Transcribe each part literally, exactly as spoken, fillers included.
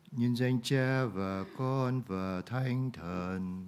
Nhân danh Cha và Con và Thánh Thần.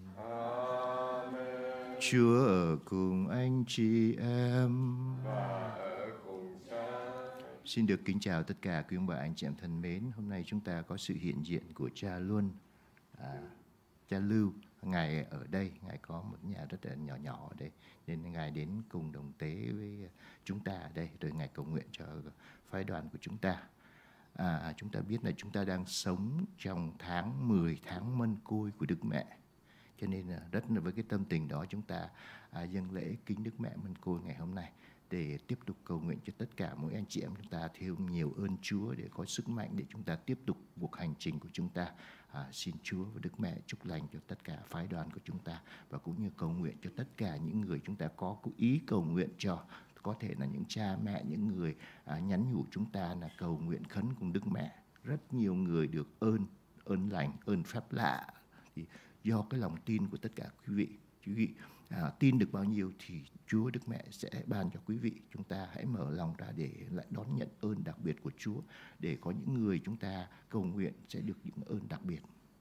Amen. Chúa ở cùng anh chị em. Và ở cùng Cha. Xin được kính chào tất cả quý ông bà anh chị em thân mến. Hôm nay chúng ta có sự hiện diện của Cha Luân, à, Cha Lưu. Ngài ở đây, Ngài có một nhà rất là nhỏ nhỏ ở đây, nên Ngài đến cùng đồng tế với chúng ta ở đây, rồi Ngài cầu nguyện cho phái đoàn của chúng ta. À, chúng ta biết là chúng ta đang sống trong tháng mười, tháng Mân Côi của Đức Mẹ. Cho nên là rất là với cái tâm tình đó chúng ta à, dâng lễ kính Đức Mẹ Mân Côi ngày hôm nay, để tiếp tục cầu nguyện cho tất cả mỗi anh chị em chúng ta thêm nhiều ơn Chúa, để có sức mạnh để chúng ta tiếp tục cuộc hành trình của chúng ta. À, xin Chúa và Đức Mẹ chúc lành cho tất cả phái đoàn của chúng ta, và cũng như cầu nguyện cho tất cả những người chúng ta có ý cầu nguyện cho. Có thể là những cha mẹ, những người à, nhắn nhủ chúng ta là cầu nguyện khấn cùng Đức Mẹ. Rất nhiều người được ơn, ơn lành, ơn phép lạ. Thì do cái lòng tin của tất cả quý vị, quý vị à, tin được bao nhiêu thì Chúa Đức Mẹ sẽ ban cho quý vị. Chúng ta hãy mở lòng ra để lại đón nhận ơn đặc biệt của Chúa, để có những người chúng ta cầu nguyện sẽ được những ơn đặc biệt.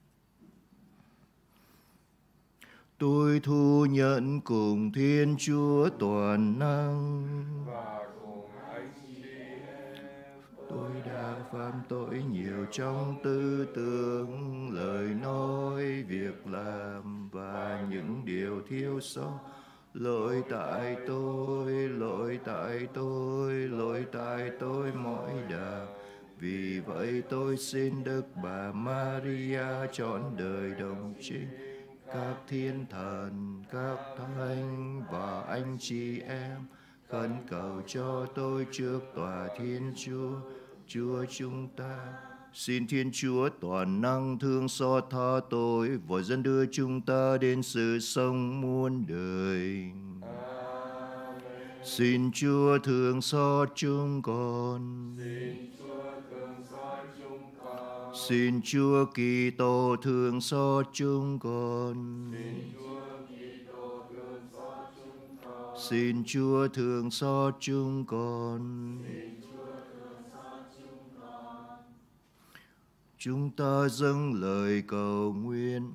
Tôi thu nhận cùng Thiên Chúa toàn năng và cùng anh chị em. tôi đã phạm tội nhiều trong tư tưởng, lời nói, việc làm và những điều thiếu sót. Lỗi tại tôi, lỗi tại tôi, lỗi tại tôi mỗi đà. Vì vậy tôi xin Đức Bà Maria trọn đời đồng trinh, các thiên thần, các thánh và anh chị em khẩn cầu cho tôi trước tòa Thiên Chúa, Chúa chúng ta. Xin Thiên Chúa toàn năng thương xót tha tôi và dẫn đưa chúng ta đến sự sống muôn đời. Amen. Xin Chúa thương xót chúng con. Xin Chúa thương xót chúng con. Xin Chúa Kitô thương xót chúng con. Xin Chúa Kitô thương xót chúng con. Xin Chúa thương xót chúng con. Xin Chúa thương xót chúng con. Chúng ta dâng lời cầu nguyện.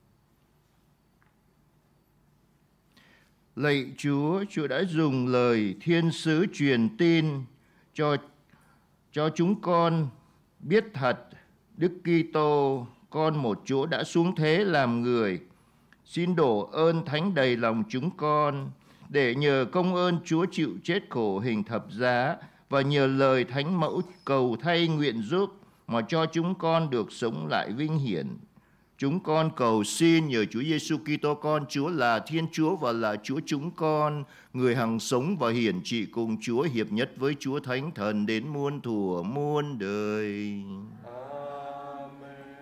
Lạy Chúa, Chúa đã dùng lời thiên sứ truyền tin cho cho chúng con biết thật Đức Kitô, con một Chúa đã xuống thế làm người. Xin đổ ơn thánh đầy lòng chúng con, để nhờ công ơn Chúa chịu chết khổ hình thập giá và nhờ lời thánh mẫu cầu thay nguyện giúp mà cho chúng con được sống lại vinh hiển. Chúng con cầu xin nhờ Chúa Giêsu Kitô con Chúa là Thiên Chúa và là Chúa chúng con, người hằng sống và hiển trị cùng Chúa, hiệp nhất với Chúa Thánh Thần đến muôn thuở muôn đời. Amen.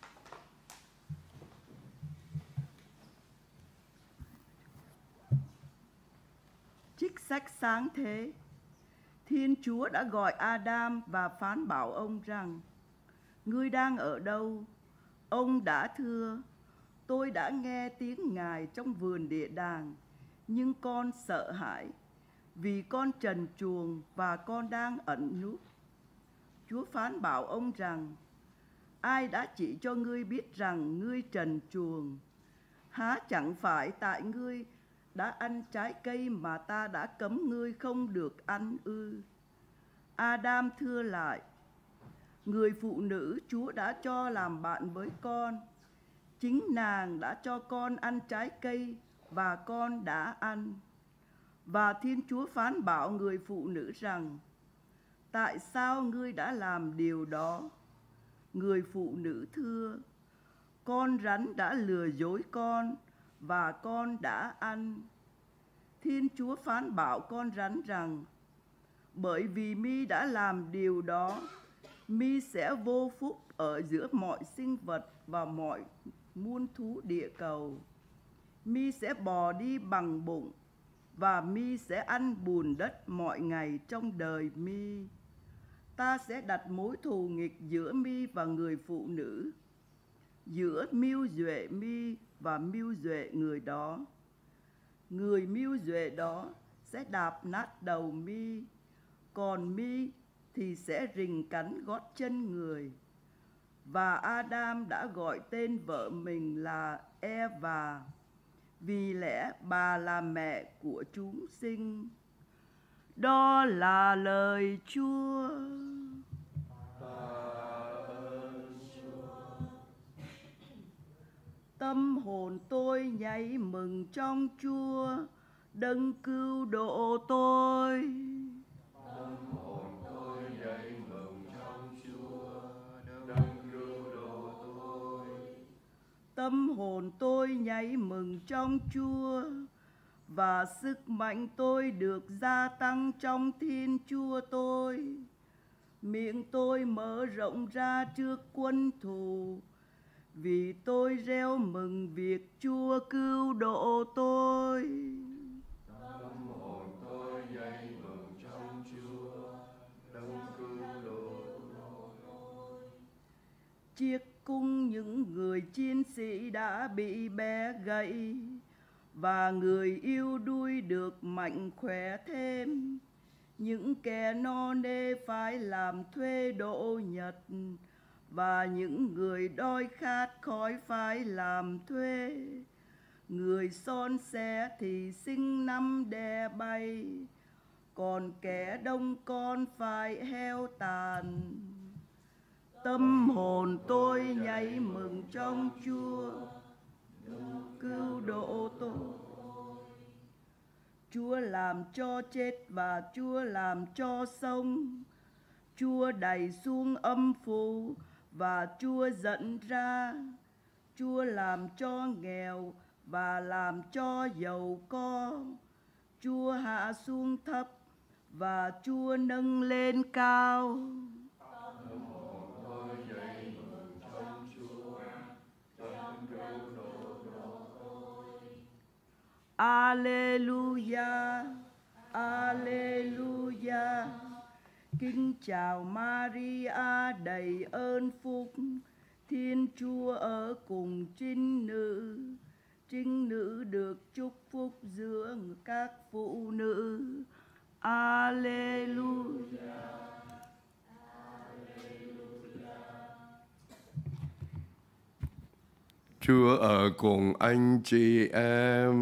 Trích sách Sáng Thế. Thiên Chúa đã gọi Adam và phán bảo ông rằng: Ngươi đang ở đâu? Ông đã thưa: Tôi đã nghe tiếng Ngài trong vườn địa đàng, nhưng con sợ hãi, vì con trần truồng và con đang ẩn núp. Chúa phán bảo ông rằng: Ai đã chỉ cho ngươi biết rằng ngươi trần truồng? Há chẳng phải tại ngươi đã ăn trái cây mà ta đã cấm ngươi không được ăn ư? Adam thưa lại: Người phụ nữ Chúa đã cho làm bạn với con, chính nàng đã cho con ăn trái cây và con đã ăn. Và Thiên Chúa phán bảo người phụ nữ rằng: Tại sao ngươi đã làm điều đó? Người phụ nữ thưa: Con rắn đã lừa dối con và con đã ăn. Thiên Chúa phán bảo con rắn rằng: Bởi vì mi đã làm điều đó, mi sẽ vô phúc ở giữa mọi sinh vật và mọi muôn thú địa cầu. Mi sẽ bò đi bằng bụng, và mi sẽ ăn bùn đất mọi ngày trong đời mi. Ta sẽ đặt mối thù nghịch giữa mi và người phụ nữ, giữa mưu duệ mi và mưu duệ người đó. Người mưu duệ đó sẽ đạp nát đầu mi, còn mi thì sẽ rình cắn gót chân người. và Adam đã gọi tên vợ mình là Eva, vì lẽ bà là mẹ của chúng sinh. Đó là lời Chúa. Tâm hồn tôi nhảy mừng trong Chúa, Đấng cứu độ tôi. Tâm hồn tôi nhảy mừng trong Chúa, Đấng cứu độ tôi. Tâm hồn tôi nhảy mừng trong Chúa, và sức mạnh tôi được gia tăng trong Thiên Chúa tôi. Miệng tôi mở rộng ra trước quân thù, vì tôi reo mừng việc Chúa cứu độ tôi. Tâm hồn tôi nhảy mừng trong Chúa, Đấng cứu độ tôi. Chiếc cung những người chiến sĩ đã bị bẻ gãy, và người yêu đuôi được mạnh khỏe thêm. Những kẻ no nê phải làm thuê độ nhật, và những người đói khát khỏi phải làm thuê. Người son xé thì sinh năm đẻ bay, còn kẻ đông con phải heo tàn. Tâm hồn tôi nhảy mừng trong Chúa, cứu độ tôi. Chúa làm cho chết và Chúa làm cho sống. Chúa đẩy xuống âm phủ và Chúa dẫn ra. Chúa làm cho nghèo và làm cho giàu có. Chúa hạ xuống thấp và Chúa nâng lên cao. Alleluia, Alleluia. Kính chào Maria đầy ơn phúc, Thiên Chúa ở cùng trinh nữ. Trinh nữ được chúc phúc giữa các phụ nữ. Alleluia. Chúa ở cùng anh chị em.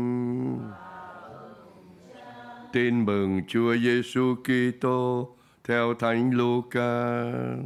Tin mừng Chúa Giêsu Kitô theo Thánh Luca.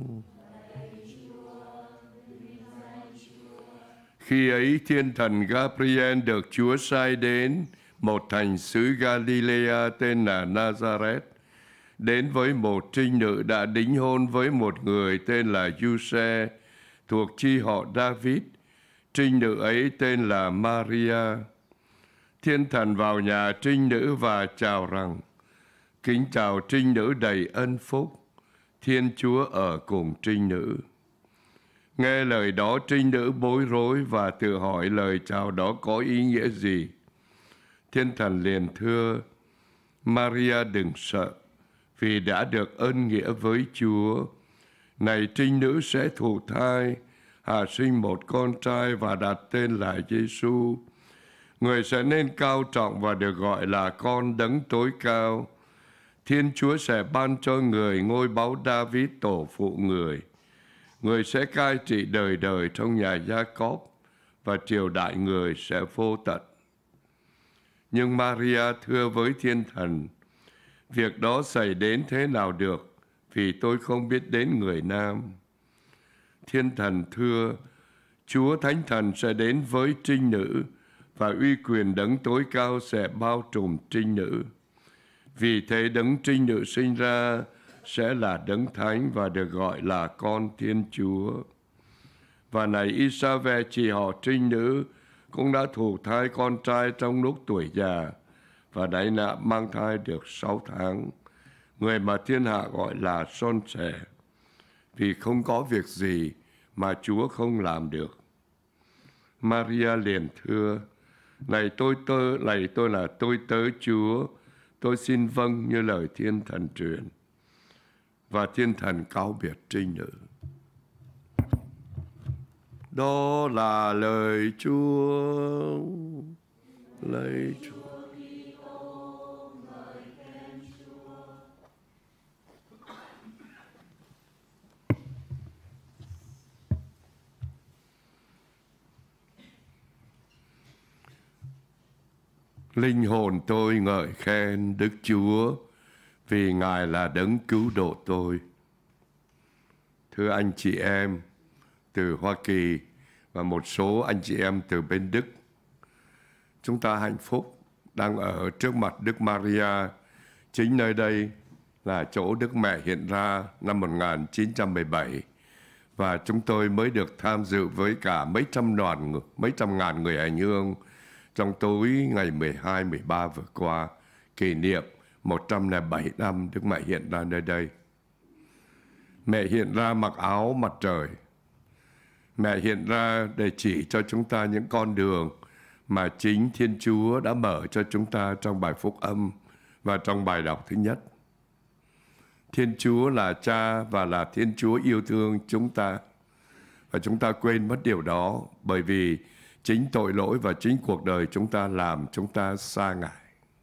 Khi ấy thiên thần Gabriel được Chúa sai đến một thành xứ Galilea tên là Nazareth, đến với một trinh nữ đã đính hôn với một người tên là Giuse, thuộc chi họ David. Trinh nữ ấy tên là Maria. Thiên thần vào nhà trinh nữ và chào rằng: Kính chào trinh nữ đầy ân phúc, Thiên Chúa ở cùng trinh nữ. Nghe lời đó, trinh nữ bối rối và tự hỏi lời chào đó có ý nghĩa gì. Thiên thần liền thưa: Maria đừng sợ, vì đã được ơn nghĩa với Chúa. Này trinh nữ sẽ thụ thai, hạ sinh một con trai và đặt tên là Giêsu. Người sẽ nên cao trọng và được gọi là con Đấng Tối Cao. Thiên Chúa sẽ ban cho người ngôi báu David tổ phụ người. Người sẽ cai trị đời đời trong nhà Gia-cốp, và triều đại người sẽ vô tận. Nhưng Maria thưa với thiên thần: Việc đó xảy đến thế nào được, vì tôi không biết đến người nam. Thiên thần thưa: Chúa Thánh Thần sẽ đến với trinh nữ, và uy quyền Đấng Tối Cao sẽ bao trùm trinh nữ. Vì thế Đấng trinh nữ sinh ra sẽ là Đấng Thánh và được gọi là con Thiên Chúa. Và này Isabel chị họ trinh nữ cũng đã thụ thai con trai trong lúc tuổi già, và đã nạ mang thai được sáu tháng, người mà thiên hạ gọi là son sẻ, vì không có việc gì mà Chúa không làm được. Maria liền thưa: Này tôi tớ, này tôi là tôi tớ Chúa, tôi xin vâng như lời thiên thần truyền. Và thiên thần cáo biệt trinh nữ. Đó là lời Chúa. Lời Chúa. Linh hồn tôi ngợi khen Đức Chúa, vì Ngài là đấng cứu độ tôi. Thưa anh chị em từ Hoa Kỳ và một số anh chị em từ bên Đức, chúng ta hạnh phúc đang ở trước mặt Đức Maria. Chính nơi đây là chỗ Đức Mẹ hiện ra năm một nghìn chín trăm mười bảy, và chúng tôi mới được tham dự với cả mấy trăm đoàn, mấy trăm ngàn người hành hương trong tối ngày mười hai, mười ba vừa qua, kỷ niệm một trăm lẻ bảy năm Đức Mẹ hiện ra nơi đây. Mẹ hiện ra mặc áo mặt trời. Mẹ hiện ra để chỉ cho chúng ta những con đường mà chính Thiên Chúa đã mở cho chúng ta trong bài phúc âm và trong bài đọc thứ nhất. Thiên Chúa là Cha và là Thiên Chúa yêu thương chúng ta. Và chúng ta quên mất điều đó bởi vì chính tội lỗi và chính cuộc đời chúng ta làm chúng ta xa Ngài.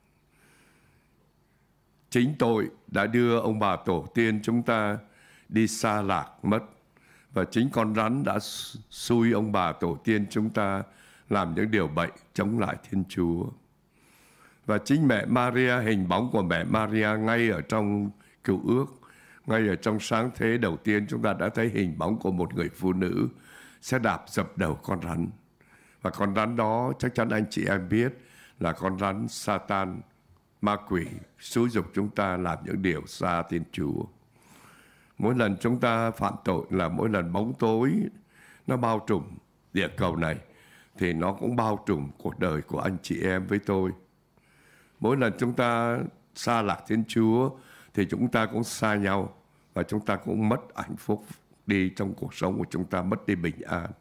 Chính tội đã đưa ông bà tổ tiên chúng ta đi xa lạc mất. Và chính con rắn đã xui ông bà tổ tiên chúng ta làm những điều bậy chống lại Thiên Chúa. Và chính mẹ Maria, hình bóng của mẹ Maria ngay ở trong Cựu Ước, ngay ở trong sáng thế đầu tiên, chúng ta đã thấy hình bóng của một người phụ nữ sẽ đạp dập đầu con rắn. Và con rắn đó chắc chắn anh chị em biết là con rắn Satan, ma quỷ, xúi giục chúng ta làm những điều xa Thiên Chúa. Mỗi lần chúng ta phạm tội là mỗi lần bóng tối nó bao trùm địa cầu này, thì nó cũng bao trùm cuộc đời của anh chị em với tôi. Mỗi lần chúng ta xa lạc Thiên Chúa thì chúng ta cũng xa nhau, và chúng ta cũng mất hạnh phúc đi trong cuộc sống của chúng ta, mất đi bình an.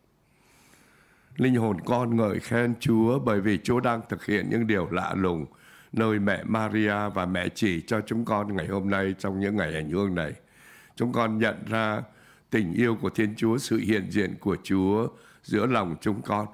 Linh hồn con ngợi khen Chúa bởi vì Chúa đang thực hiện những điều lạ lùng nơi mẹ Maria, và mẹ chỉ cho chúng con ngày hôm nay trong những ngày hành hương này. Chúng con nhận ra tình yêu của Thiên Chúa, sự hiện diện của Chúa giữa lòng chúng con.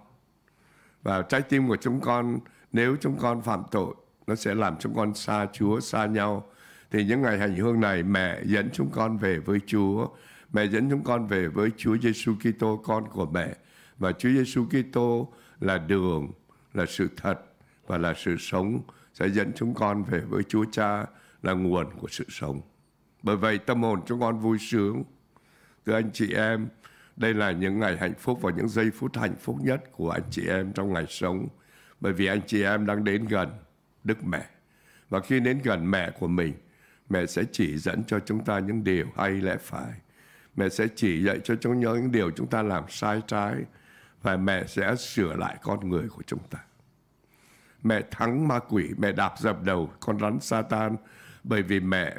Và trái tim của chúng con, nếu chúng con phạm tội, nó sẽ làm chúng con xa Chúa, xa nhau. Thì những ngày hành hương này, mẹ dẫn chúng con về với Chúa. Mẹ dẫn chúng con về với Chúa Giêsu Kitô, con của mẹ. Và Chúa Giêsu Kitô là đường, là sự thật và là sự sống, sẽ dẫn chúng con về với Chúa Cha, là nguồn của sự sống. Bởi vậy tâm hồn chúng con vui sướng. Thưa anh chị em, đây là những ngày hạnh phúc và những giây phút hạnh phúc nhất của anh chị em trong ngày sống. Bởi vì anh chị em đang đến gần Đức Mẹ. Và khi đến gần mẹ của mình, mẹ sẽ chỉ dẫn cho chúng ta những điều hay lẽ phải. Mẹ sẽ chỉ dạy cho chúng ta những điều chúng ta làm sai trái. Và mẹ sẽ sửa lại con người của chúng ta. Mẹ thắng ma quỷ, mẹ đạp dập đầu con rắn Satan, bởi vì mẹ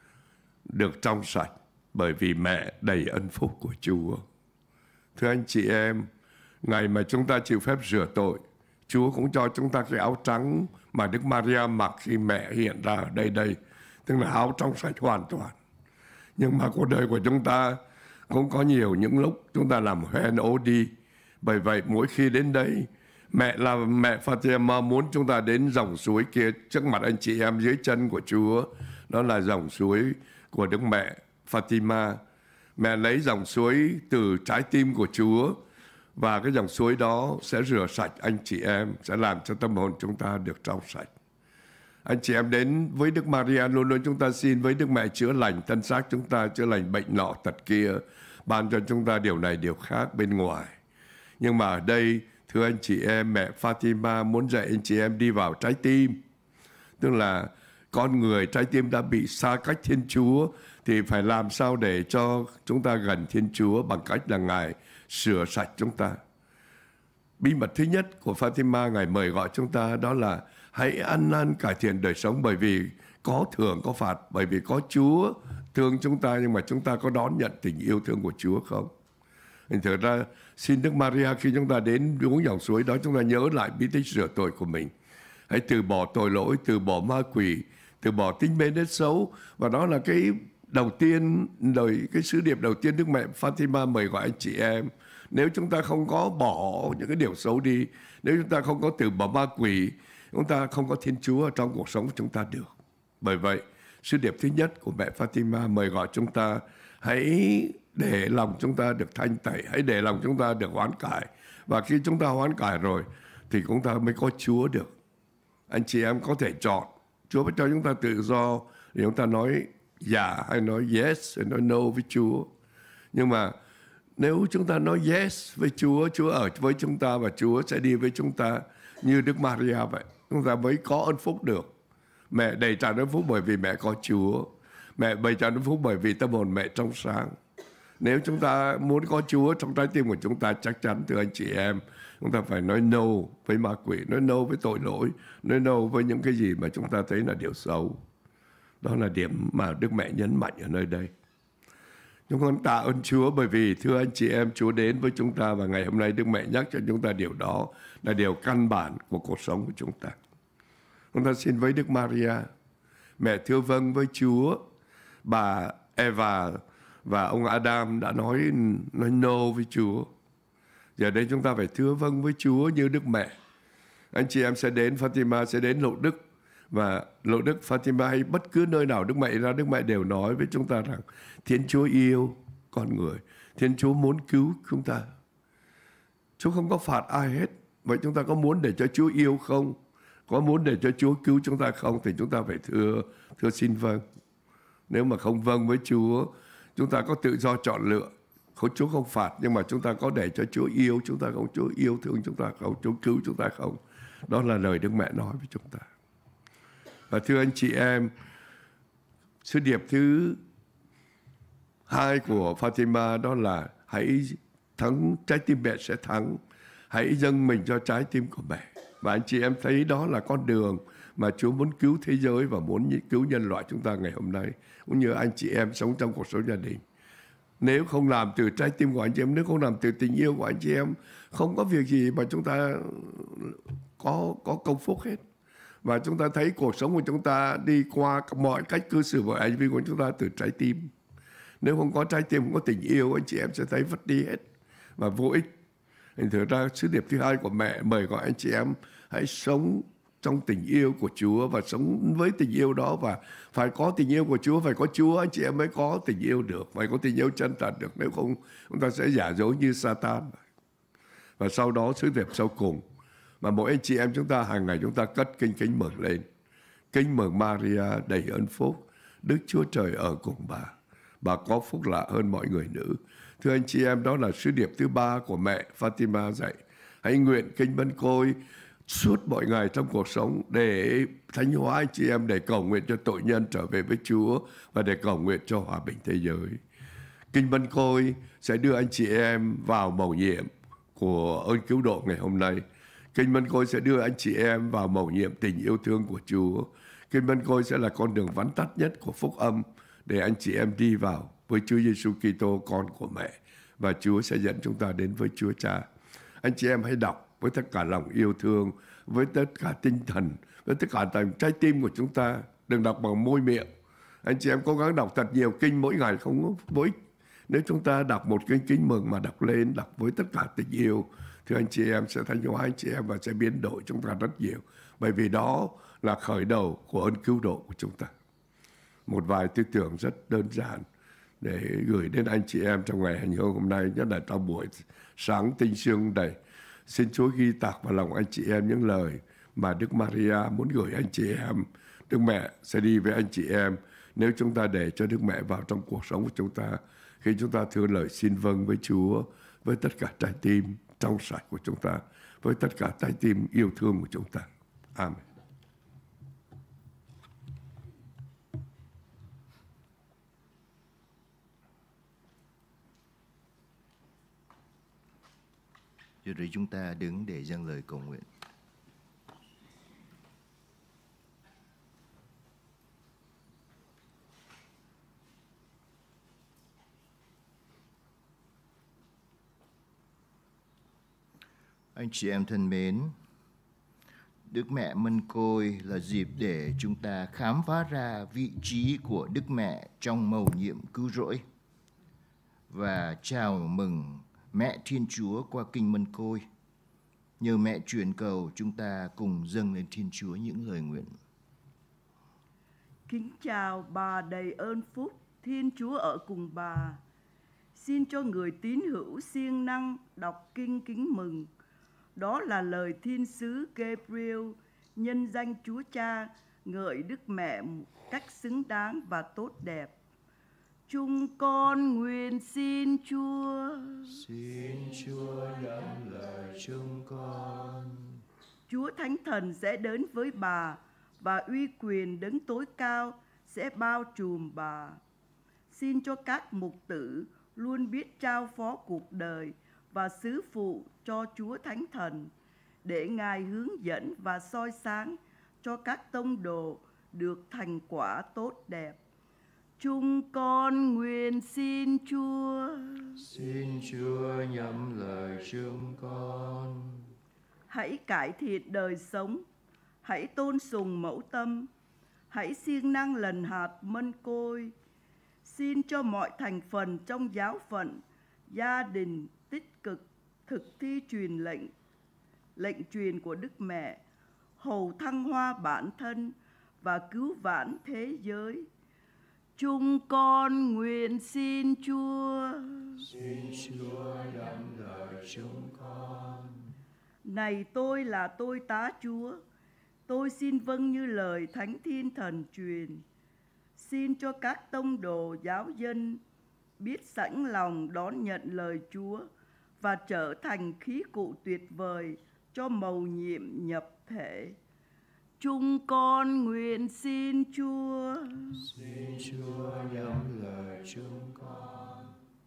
được trong sạch, bởi vì mẹ đầy ân phúc của Chúa. Thưa anh chị em, ngày mà chúng ta chịu phép rửa tội, Chúa cũng cho chúng ta cái áo trắng mà Đức Maria mặc khi mẹ hiện ra ở đây đây, tức là áo trong sạch hoàn toàn. Nhưng mà cuộc đời của chúng ta cũng có nhiều những lúc chúng ta làm hoen ố đi. Bởi vậy mỗi khi đến đây, mẹ là mẹ Fatima muốn chúng ta đến dòng suối kia trước mặt anh chị em dưới chân của Chúa. Đó là dòng suối của Đức Mẹ Fatima. Mẹ lấy dòng suối từ trái tim của Chúa, và cái dòng suối đó sẽ rửa sạch anh chị em, sẽ làm cho tâm hồn chúng ta được trong sạch. Anh chị em đến với Đức Maria, luôn luôn chúng ta xin với Đức Mẹ chữa lành thân xác chúng ta, chữa lành bệnh nọ tật kia, ban cho chúng ta điều này điều khác bên ngoài. Nhưng mà ở đây, thưa anh chị em, mẹ Fatima muốn dạy anh chị em đi vào trái tim. Tức là con người, trái tim đã bị xa cách Thiên Chúa, thì phải làm sao để cho chúng ta gần Thiên Chúa bằng cách là Ngài sửa sạch chúng ta. Bí mật thứ nhất của Fatima, Ngài mời gọi chúng ta đó là hãy ăn năn cải thiện đời sống, bởi vì có thưởng có phạt, bởi vì có Chúa thương chúng ta, nhưng mà chúng ta có đón nhận tình yêu thương của Chúa không? Thành thử ra xin Đức Maria khi chúng ta đến uống dòng suối đó, chúng ta nhớ lại bí tích rửa tội của mình. Hãy từ bỏ tội lỗi, từ bỏ ma quỷ, từ bỏ tính mê nết xấu. Và đó là cái đầu tiên, đời cái sứ điệp đầu tiên Đức Mẹ Fatima mời gọi anh chị em. Nếu chúng ta không có bỏ những cái điều xấu đi, nếu chúng ta không có từ bỏ ma quỷ, chúng ta không có Thiên Chúa ở trong cuộc sống của chúng ta được. Bởi vậy, sứ điệp thứ nhất của mẹ Fatima mời gọi chúng ta hãy để lòng chúng ta được thanh tẩy, hãy để lòng chúng ta được hoán cải. Và khi chúng ta hoán cải rồi thì chúng ta mới có Chúa được. Anh chị em có thể chọn. Chúa cho chúng ta tự do để chúng ta nói dạ hay nói yes hay nói no với Chúa. Nhưng mà nếu chúng ta nói yes với Chúa, Chúa ở với chúng ta và Chúa sẽ đi với chúng ta như Đức Maria vậy, chúng ta mới có ơn phúc được. Mẹ đầy tràn ơn phúc bởi vì mẹ có Chúa. Mẹ đầy tràn ơn phúc bởi vì tâm hồn mẹ trong sáng. Nếu chúng ta muốn có Chúa trong trái tim của chúng ta, chắc chắn thưa anh chị em, chúng ta phải nói no với ma quỷ, nói no với tội lỗi, nói no với những cái gì mà chúng ta thấy là điều xấu. Đó là điểm mà Đức Mẹ nhấn mạnh ở nơi đây. Chúng con tạ ơn Chúa bởi vì thưa anh chị em, Chúa đến với chúng ta và ngày hôm nay Đức Mẹ nhắc cho chúng ta điều đó là điều căn bản của cuộc sống của chúng ta. Chúng ta xin với Đức Maria, mẹ thưa vâng với Chúa. Bà Eva và ông Adam đã nói nói no với Chúa. Giờ đây chúng ta phải thưa vâng với Chúa như Đức Mẹ. Anh chị em sẽ đến Fatima, sẽ đến Lộ Đức, và Lộ Đức, Fatima hay bất cứ nơi nào Đức Mẹ ra, Đức Mẹ đều nói với chúng ta rằng Thiên Chúa yêu con người, Thiên Chúa muốn cứu chúng ta. Chúa không có phạt ai hết. Vậy chúng ta có muốn để cho Chúa yêu không? Có muốn để cho Chúa cứu chúng ta không? Thì chúng ta phải thưa, thưa xin vâng. Nếu mà không vâng với Chúa, chúng ta có tự do chọn lựa. Chúa không phạt, nhưng mà chúng ta có để cho Chúa yêu chúng ta không? Chúa yêu thương chúng ta không? Chúa cứu chúng ta không? Đó là lời Đức Mẹ nói với chúng ta. Và thưa anh chị em, sứ điệp thứ hai của Fatima đó là hãy thắng, trái tim mẹ sẽ thắng. Hãy dâng mình cho trái tim của mẹ. Và anh chị em thấy đó là con đường mà Chúa muốn cứu thế giới và muốn cứu nhân loại chúng ta ngày hôm nay. Cũng như anh chị em sống trong cuộc sống gia đình. Nếu không làm từ trái tim của anh chị em, nếu không làm từ tình yêu của anh chị em, không có việc gì mà chúng ta có, có công phúc hết. Và chúng ta thấy cuộc sống của chúng ta đi qua mọi cách cư xử và hành vi của chúng ta từ trái tim. Nếu không có trái tim, không có tình yêu, anh chị em sẽ thấy vất đi hết và vô ích. Thành thử ra sứ điệp thứ hai của mẹ mời gọi anh chị em hãy sống trong tình yêu của Chúa và sống với tình yêu đó, và phải có tình yêu của Chúa, phải có Chúa anh chị em mới có tình yêu được, phải có tình yêu chân thật được. Nếu không chúng ta sẽ giả dối như Satan. Và sau đó sứ điệp sau cùng mà mỗi anh chị em chúng ta hàng ngày chúng ta cất kinh kính mừng lên. Kính mừng Maria đầy ơn phúc, Đức Chúa Trời ở cùng bà. Bà có phúc lạ hơn mọi người nữ. Thưa anh chị em, đó là sứ điệp thứ ba của mẹ Fatima dạy. Hãy nguyện kinh Mân Côi suốt mọi ngày trong cuộc sống để thánh hóa anh chị em, để cầu nguyện cho tội nhân trở về với Chúa và để cầu nguyện cho hòa bình thế giới. Kinh Mân Côi sẽ đưa anh chị em vào mầu nhiệm của ơn cứu độ ngày hôm nay. Kinh Mân Côi sẽ đưa anh chị em vào mầu nhiệm tình yêu thương của Chúa. Kinh Mân Côi sẽ là con đường vắn tắt nhất của phúc âm để anh chị em đi vào với Chúa Giêsu Kitô, con của mẹ, và Chúa sẽ dẫn chúng ta đến với Chúa Cha. Anh chị em hãy đọc với tất cả lòng yêu thương, với tất cả tinh thần, với tất cả trái tim của chúng ta. Đừng đọc bằng môi miệng. Anh chị em cố gắng đọc thật nhiều kinh mỗi ngày không có ích. Nếu chúng ta đọc một kinh kính mừng mà đọc lên, đọc với tất cả tình yêu, thì anh chị em sẽ thánh hóa anh chị em và sẽ biến đổi chúng ta rất nhiều. Bởi vì đó là khởi đầu của ơn cứu độ của chúng ta. Một vài tư tưởng rất đơn giản để gửi đến anh chị em trong ngày hành hương hôm nay, nhất là trong buổi sáng tinh sương này. Xin Chúa ghi tạc vào lòng anh chị em những lời mà Đức Maria muốn gửi anh chị em. Đức Mẹ sẽ đi với anh chị em nếu chúng ta để cho Đức Mẹ vào trong cuộc sống của chúng ta, khi chúng ta thưa lời xin vâng với Chúa với tất cả trái tim trong sạch của chúng ta, với tất cả trái tim yêu thương của chúng ta. Amen. Giờ đây chúng ta đứng để dâng lời cầu nguyện. Anh chị em thân mến, Đức Mẹ Mân Côi là dịp để chúng ta khám phá ra vị trí của Đức Mẹ trong mầu nhiệm cứu rỗi và chào mừng Mẹ Thiên Chúa qua kinh Mân Côi. Nhờ mẹ truyền cầu, chúng ta cùng dâng lên Thiên Chúa những lời nguyện. Kính chào bà đầy ơn phúc, Thiên Chúa ở cùng bà. Xin cho người tín hữu siêng năng đọc kinh kính mừng. Đó là lời thiên sứ Gabriel nhân danh Chúa Cha ngợi Đức Mẹ một cách xứng đáng và tốt đẹp. Chúng con nguyện xin Chúa. Xin Chúa nhắm lời chúng con. Chúa Thánh Thần sẽ đến với bà và uy quyền đấng tối cao sẽ bao trùm bà. Xin cho các mục tử luôn biết trao phó cuộc đời và sứ phụ cho Chúa Thánh Thần, để Ngài hướng dẫn và soi sáng cho các tông đồ được thành quả tốt đẹp. Chúng con nguyện xin Chúa. Xin Chúa nhắm lời chúng con. Hãy cải thiện đời sống, hãy tôn sùng mẫu tâm, hãy siêng năng lần hạt mân côi. Xin cho mọi thành phần trong giáo phận, gia đình tích cực thực thi truyền lệnh, lệnh truyền của Đức Mẹ, hầu thăng hoa bản thân và cứu vãn thế giới. Chúng con nguyện xin Chúa. Xin Chúa nhắm lời chúng con. Này tôi là tôi tá Chúa, tôi xin vâng như lời Thánh Thiên Thần truyền. Xin cho các tông đồ giáo dân biết sẵn lòng đón nhận lời Chúa và trở thành khí cụ tuyệt vời cho mầu nhiệm nhập thể. Chúng con nguyện xin Chúa. Xin Chúa nhắm lời chúng con.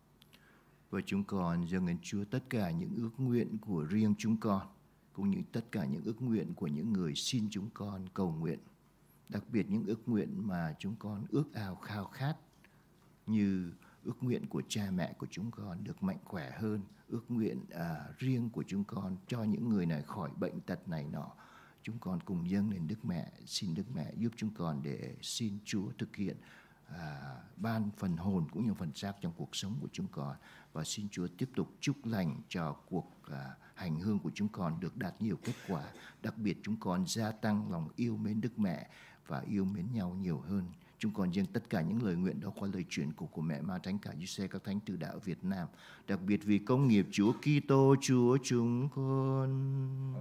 Và chúng con dâng đến Chúa tất cả những ước nguyện của riêng chúng con, cũng như tất cả những ước nguyện của những người xin chúng con cầu nguyện. Đặc biệt những ước nguyện mà chúng con ước ao khao khát, như ước nguyện của cha mẹ của chúng con được mạnh khỏe hơn, ước nguyện à, riêng của chúng con cho những người này khỏi bệnh tật này nọ. Chúng con cùng dâng lên Đức Mẹ, xin Đức Mẹ giúp chúng con để xin Chúa thực hiện à, ban phần hồn cũng như phần xác trong cuộc sống của chúng con. Và xin Chúa tiếp tục chúc lành cho cuộc à, hành hương của chúng con được đạt nhiều kết quả. Đặc biệt chúng con gia tăng lòng yêu mến Đức Mẹ và yêu mến nhau nhiều hơn. Chúng con dâng tất cả những lời nguyện đó qua lời chuyển của của mẹ Ma Thánh Cả Giuse các thánh tử đạo Việt Nam, đặc biệt vì công nghiệp Chúa Kitô Chúa chúng con.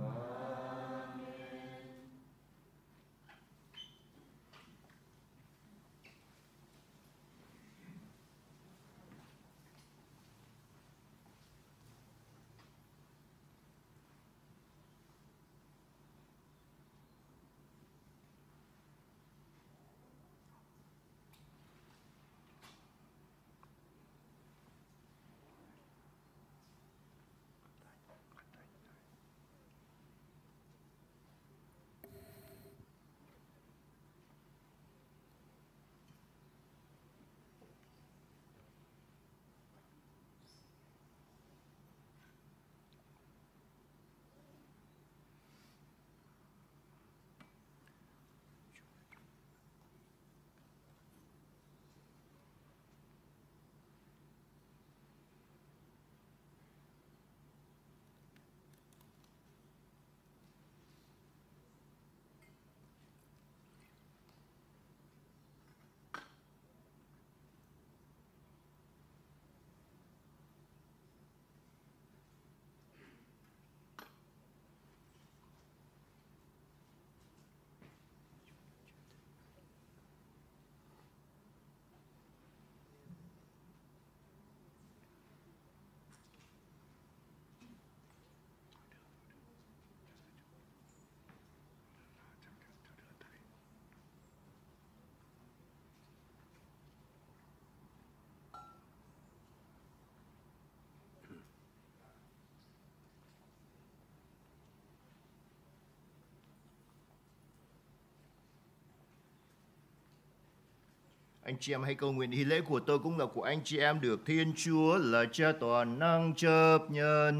Anh chị em hãy cầu nguyện hy lễ của tôi cũng là của anh chị em được Thiên Chúa là Cha toàn năng chấp nhận.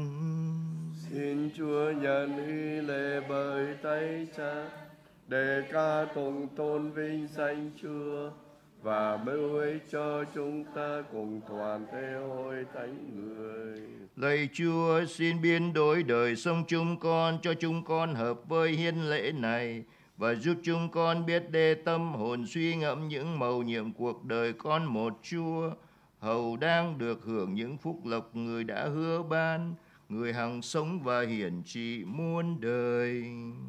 Xin Chúa nhận hy lễ bởi tay Cha để ca tụng tôn vinh danh Chúa và mưu ích cho chúng ta cùng toàn thể hội thánh người. Lạy Chúa, xin biến đổi đời sống chúng con cho chúng con hợp với hiến lễ này và giúp chúng con biết đề tâm hồn suy ngẫm những mầu nhiệm cuộc đời con một Chúa, hầu đang được hưởng những phúc lộc người đã hứa ban, người hằng sống và hiển trị muôn đời.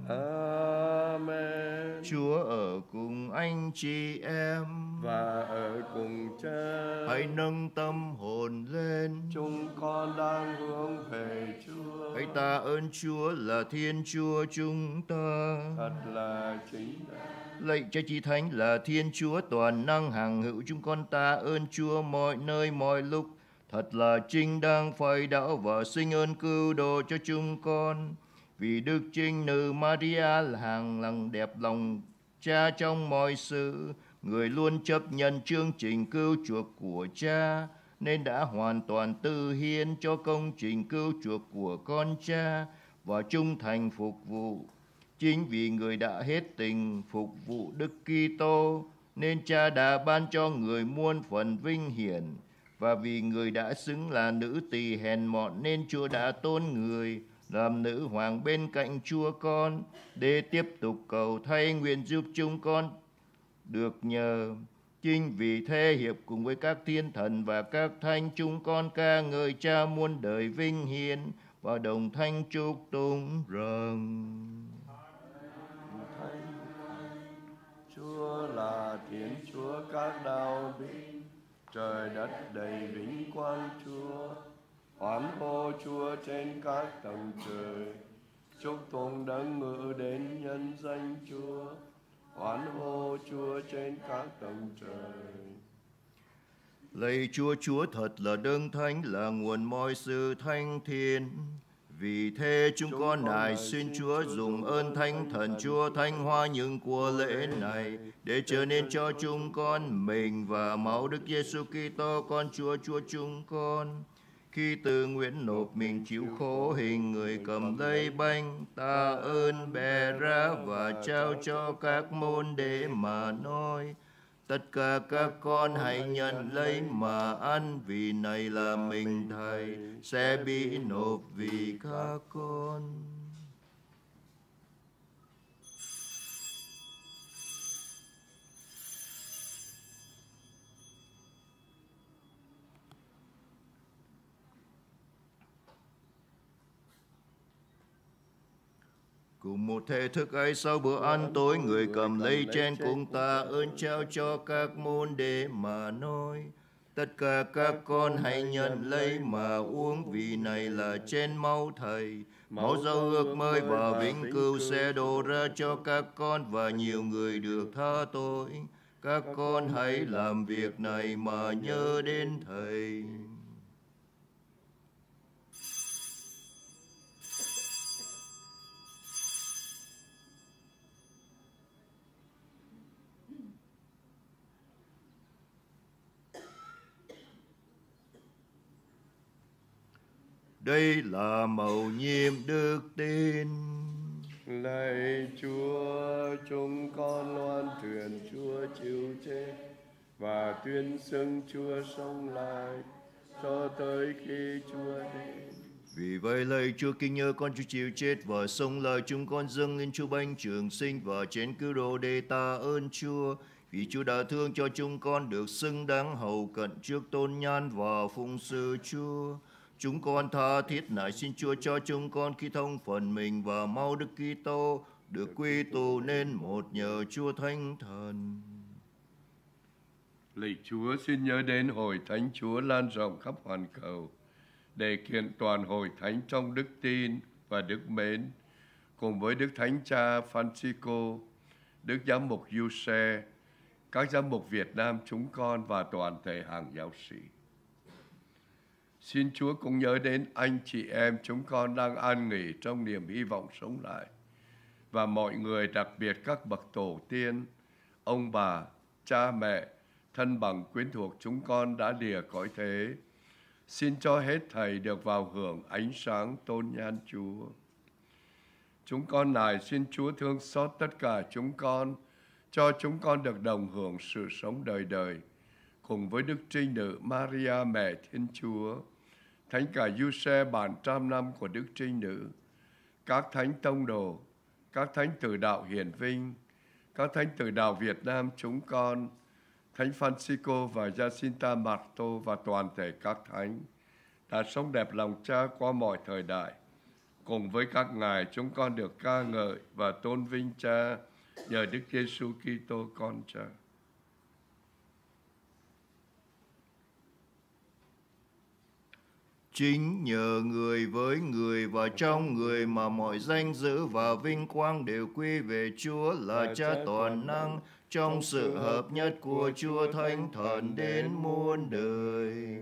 Amen. Chúa ở cùng anh chị em Và ở cùng cha. hãy nâng tâm hồn lên. Chúng con đang hướng về Chúa. Hãy tạ ơn Chúa là Thiên Chúa chúng ta. Thật là chính đáng. Lạy Cha Chí Thánh là Thiên Chúa toàn năng hằng hữu, chúng con tạ ơn Chúa mọi nơi mọi lúc. Thật là chính đáng phải đạo và sinh ơn cứu độ cho chúng con. Vì Đức Trinh Nữ Maria là hàng lần đẹp lòng Cha trong mọi sự, người luôn chấp nhận chương trình cứu chuộc của Cha, nên đã hoàn toàn tự hiến cho công trình cứu chuộc của con Cha và trung thành phục vụ. Chính vì người đã hết tình phục vụ Đức Kitô, nên Cha đã ban cho người muôn phần vinh hiển. Và vì người đã xứng là nữ tỳ hèn mọn, nên Chúa đã tôn người làm nữ hoàng bên cạnh Chúa con, để tiếp tục cầu thay nguyện giúp chúng con được nhờ. Chính vì thế hiệp cùng với các thiên thần và các thánh, chúng con ca ngợi Cha muôn đời vinh hiển và đồng thanh chúc tụng rằng: Chúa là Thiên Chúa các đạo binh, trời đất đầy vinh quang Chúa. Hoan hô Chúa trên các tầng trời, chúc tụng đấng ngự đến nhân danh Chúa. Hoan hô Chúa trên các tầng trời. Lạy Chúa, Chúa thật là đấng thánh, là nguồn mọi sự thanh thiên. Vì thế chúng, chúng con nài xin Chúa dùng ơn Thánh Thần Chúa thánh hóa những của lễ này, để trở nên cho chúng con mình và máu Đức Giêsu Kitô con Chúa Chúa chúng con. Khi tự nguyện nộp mình chịu khổ hình người, cầm lấy bánh tạ ơn bè ra và trao cho các môn đệ mà nói: tất cả các con hãy nhận lấy mà ăn, vì này là mình Thầy sẽ bị nộp vì các con. Cùng một thể thức ấy, sau bữa ăn tối, người cầm lấy chén cùng tạ ơn trao cho các môn đệ mà nói: tất cả các con hãy nhận lấy mà uống, vì này là chén máu Thầy, máu giao ước mới và vĩnh cửu sẽ đổ ra cho các con và nhiều người được tha tội. Các con hãy làm việc này mà nhớ đến Thầy. Đây là mầu nhiệm đức tin. Lạy Chúa, chúng con loan truyền Chúa chịu chết và tuyên xưng Chúa sống lại cho tới khi Chúa đến. Vì vậy lạy Chúa, kính nhớ con Chúa chịu chết và sống lại, chúng con dâng lên Chúa bánh trường sinh và chén cứu độ để tạ ơn Chúa. Vì Chúa đã thương cho chúng con được xứng đáng hầu cận trước tôn nhan và phụng sự Chúa. Chúng con tha thiết nài xin Chúa cho chúng con khi thông phần mình và máu Đức Kitô được quy tụ nên một nhờ Chúa Thánh Thần. Lạy Chúa, xin nhớ đến hội thánh Chúa lan rộng khắp hoàn cầu, để kiện toàn hội thánh trong đức tin và đức mến, cùng với Đức Thánh Cha Francisco, Đức Giám mục Giuse, các giám mục Việt Nam chúng con và toàn thể hàng giáo sĩ. Xin Chúa cũng nhớ đến anh chị em chúng con đang an nghỉ trong niềm hy vọng sống lại, và mọi người, đặc biệt các bậc tổ tiên, ông bà, cha mẹ, thân bằng quyến thuộc chúng con đã lìa cõi thế. Xin cho hết thảy được vào hưởng ánh sáng tôn nhan Chúa. Chúng con nài xin Chúa thương xót tất cả chúng con, cho chúng con được đồng hưởng sự sống đời đời, cùng với Đức Trinh Nữ Maria Mẹ Thiên Chúa, Thánh cả Giuse bản trăm năm của Đức Trinh Nữ, các thánh tông đồ, các thánh tử đạo hiển vinh, các thánh tử đạo Việt Nam chúng con, Thánh Francisco và Jacinta Marto và toàn thể các thánh, đã sống đẹp lòng Cha qua mọi thời đại. Cùng với các ngài, chúng con được ca ngợi và tôn vinh Cha nhờ Đức Giêsu Kitô con Cha. Chính nhờ người với người và trong người mà mọi danh dự và vinh quang đều quy về Chúa là Cha toàn năng, trong sự hợp nhất của Chúa Thánh Thần đến muôn đời.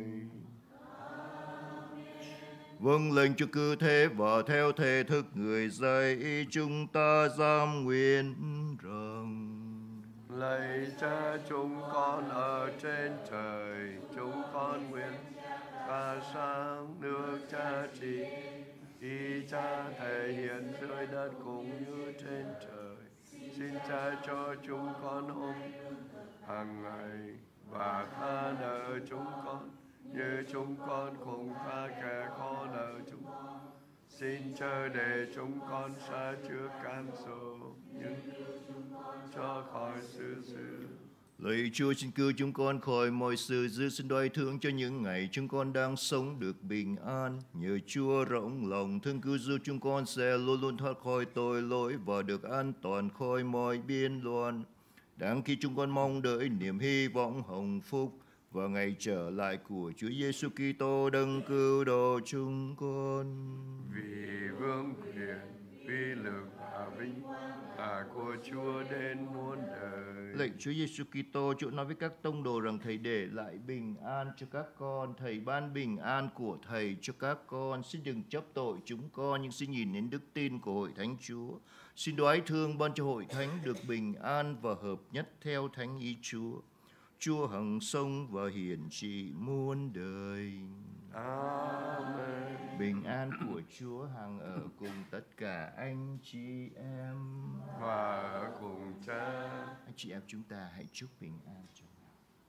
Vâng lệnh cho cứ thế và theo thể thức người dạy, chúng ta giam nguyện rằng: Lạy Cha chúng con ở trên trời, chúng con nguyện ca sáng nước Cha trị, ý Cha thể hiện dưới đất cũng như trên trời. Xin Cha cho chúng con hôm hàng ngày và tha nợ chúng con như chúng con cũng tha kẻ có nợ chúng con. Xin chớ để chúng con sa trước cám dỗ, nhưng cho khỏi sự dữ. Lạy Chúa, xin cứu chúng con khỏi mọi sự dữ, xin đoái thương cho những ngày chúng con đang sống được bình an. Nhờ Chúa rộng lòng thương cứu giúp chúng con sẽ luôn luôn thoát khỏi tội lỗi và được an toàn khỏi mọi biên loạn. Đáng khi chúng con mong đợi niềm hy vọng hồng phúc và ngày trở lại của Chúa Giêsu Kitô đấng cứu độ chúng con. Vì vương quyền, uy lực và vinh là của Chúa đến muôn đời. Lạy Chúa Giêsu Kitô, Chúa nói với các tông đồ rằng Thầy để lại bình an cho các con, Thầy ban bình an của Thầy cho các con. Xin đừng chấp tội chúng con, nhưng xin nhìn đến đức tin của Hội Thánh Chúa. Xin đoái thương ban cho Hội Thánh được bình an và hợp nhất theo thánh ý Chúa. Chúa hằng sống và hiển trị muôn đời. Amen. Bình an của Chúa hằng ở cùng tất cả anh chị em Và ở cùng Cha. Anh chị em chúng ta hãy chúc bình an cho nhau.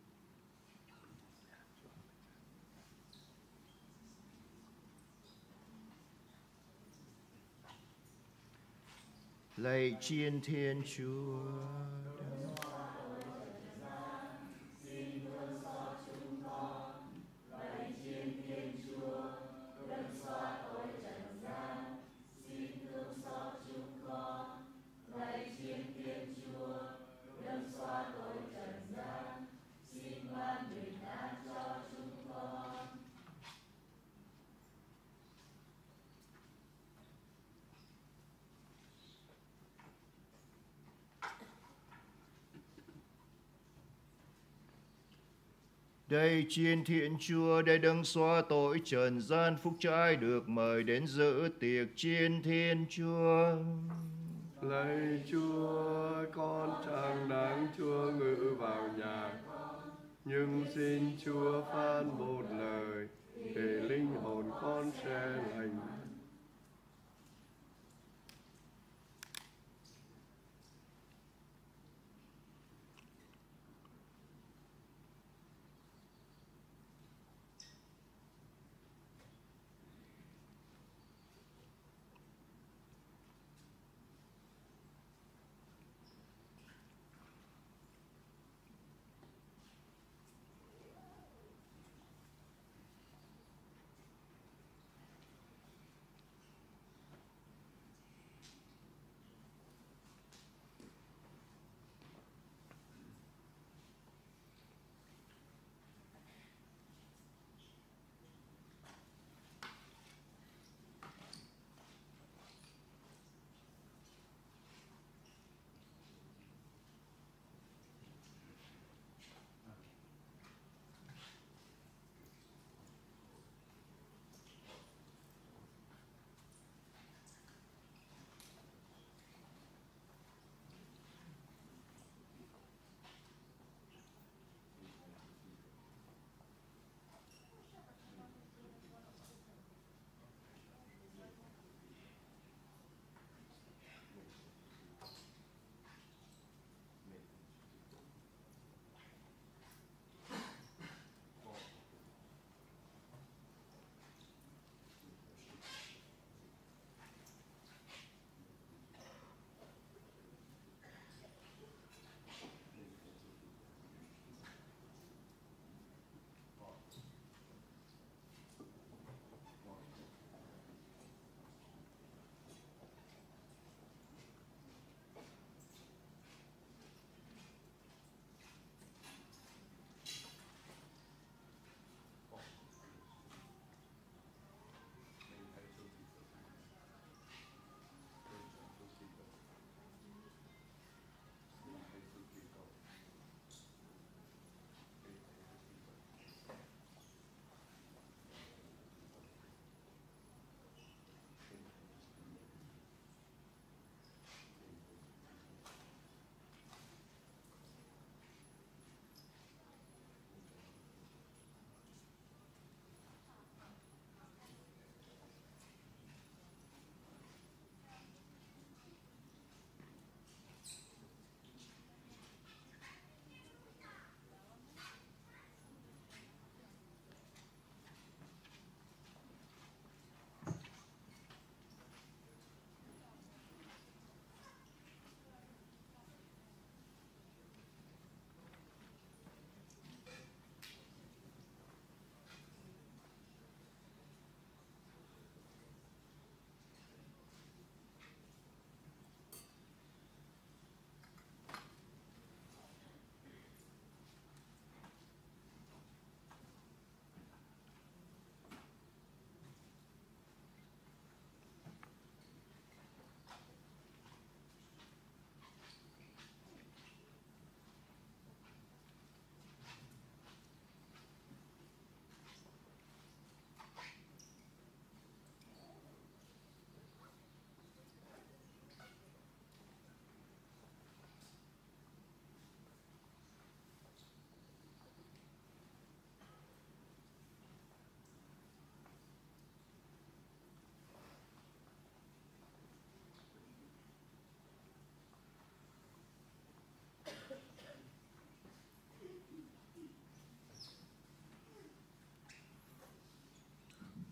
Lạy Chiên Thiên Chúa, đây Chiên Thiên Chúa, đây đấng xóa tội trần gian, phúc cho ai được mời đến dự tiệc Chiên Thiên Chúa. Lạy Chúa, con chẳng đáng Chúa ngự vào nhà, nhưng xin Chúa phán một lời, để linh hồn con sẽ lành.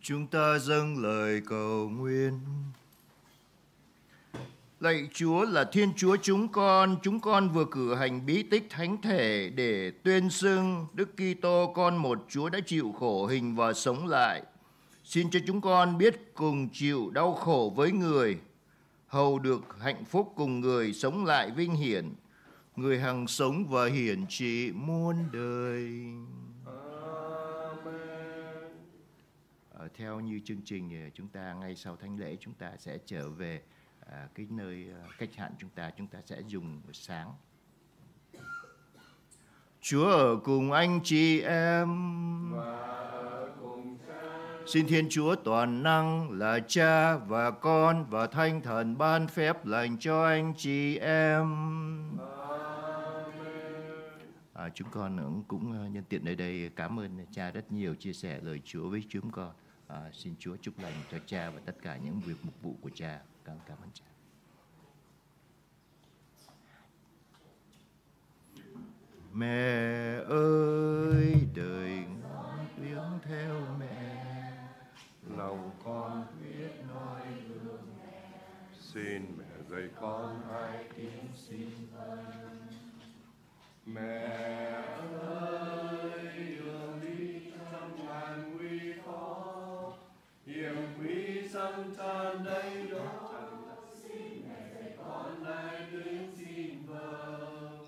Chúng ta dâng lời cầu nguyện. Lạy Chúa là Thiên Chúa chúng con, chúng con vừa cử hành bí tích thánh thể để tuyên xưng Đức Kitô con một Chúa đã chịu khổ hình và sống lại. Xin cho chúng con biết cùng chịu đau khổ với người, hầu được hạnh phúc cùng người sống lại vinh hiển, người hằng sống và hiển trị muôn đời. Amen. À, theo như chương trình chúng ta ngay sau thánh lễ chúng ta sẽ trở về à, cái nơi à, cách hạn chúng ta chúng ta sẽ dùng buổi sáng. Chúa ở cùng anh chị em. Xin Thiên Chúa toàn năng là Cha và Con và Thánh Thần ban phép lành cho anh chị em. À, chúng con cũng nhân tiện nơi đây cảm ơn Cha rất nhiều chia sẻ lời Chúa với chúng con. À, xin Chúa chúc lành cho Cha và tất cả những việc mục vụ của Cha. Cảm cảm ơn Cha. Mẹ ơi, đời ngóng tiếng theo mẹ, Lòng con biết nói gương mẹ, xin mẹ dạy con hai tiếng xin vâng. Mẹ ơi, đường đi trong ngàn nguy khó, hiểm nguy xâm tan đầy đó, xin mẹ dạy con hai tiếng xin vâng.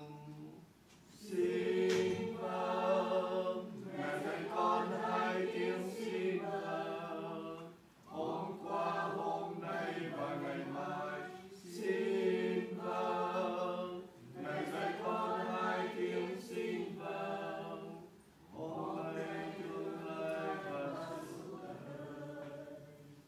Xin vâng, mẹ dạy con hai tiếng xin vâng. Hôm qua, hôm nay và ngày mai, xin vâng, mẹ dạy con hai tiếng xin vâng. Hôm nay, tương lai và suốt đời.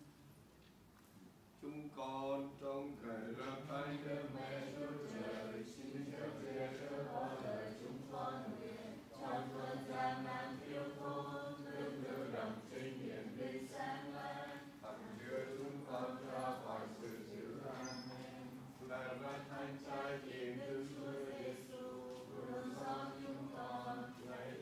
Chúng con trong cậy là thánh Đức Mẹ Chúa Trời, xin cho về cho con đời chúng con nguyện trong cơn gian nan thiếu thốn, tương tự đồng trinh hiển vì sáng láng, hằng đưa chúng con ra khỏi sự dữ. Amen. Là rất thanh trai tìm Đức Chúa Giêsu, vương son chúng con, lạy